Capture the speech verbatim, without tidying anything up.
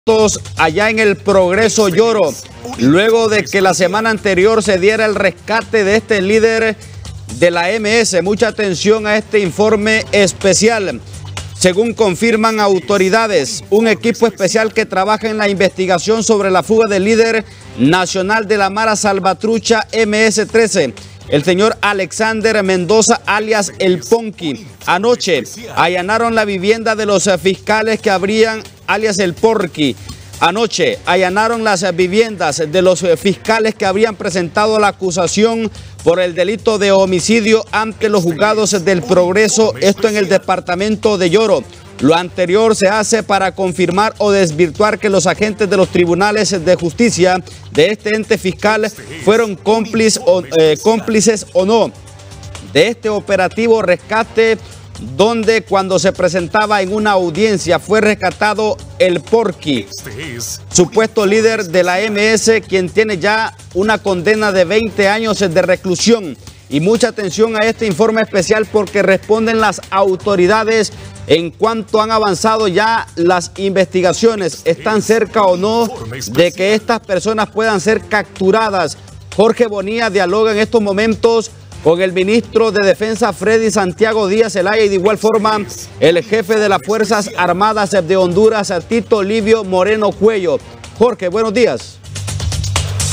allá en el Progreso Lloro, luego de que la semana anterior se diera el rescate de este líder de la M S. Mucha atención a este informe especial. Según confirman autoridades, un equipo especial que trabaja en la investigación sobre la fuga del líder nacional de la Mara Salvatrucha M S trece, el señor Alexander Mendoza, alias El Ponqui. Anoche allanaron la vivienda de los fiscales que habrían, alias El Porqui. Anoche allanaron las viviendas de los fiscales que habrían presentado la acusación por el delito de homicidio ante los juzgados del Progreso, esto en el departamento de Lloro. Lo anterior se hace para confirmar o desvirtuar que los agentes de los tribunales de justicia de este ente fiscal fueron cómplices o, eh, cómplices o no de este operativo rescate, donde cuando se presentaba en una audiencia fue rescatado El Porqui, supuesto líder de la M S, quien tiene ya una condena de veinte años de reclusión. Y mucha atención a este informe especial porque responden las autoridades en cuanto han avanzado ya las investigaciones. ¿Están cerca o no de que estas personas puedan ser capturadas? Jorge Bonilla dialoga en estos momentos con el ministro de Defensa Freddy Santiago Díaz Zelaya y de igual forma el jefe de las Fuerzas Armadas de Honduras, Tito Livio Moreno Cuello. Jorge, buenos días.